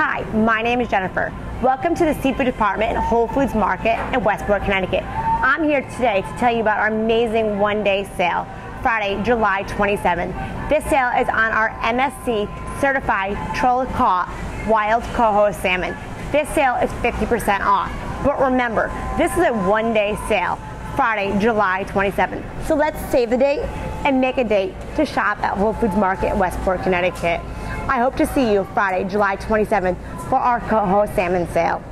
Hi, my name is Jennifer. Welcome to the Seafood Department at Whole Foods Market in Westport, Connecticut. I'm here today to tell you about our amazing one-day sale, Friday, July 27th. This sale is on our MSC certified troll caught wild coho salmon. This sale is 50% off. But remember, this is a one-day sale, Friday, July 27th. So let's save the date and make a date to shop at Whole Foods Market in Westport, Connecticut. I hope to see you Friday, July 27th for our coho salmon sale.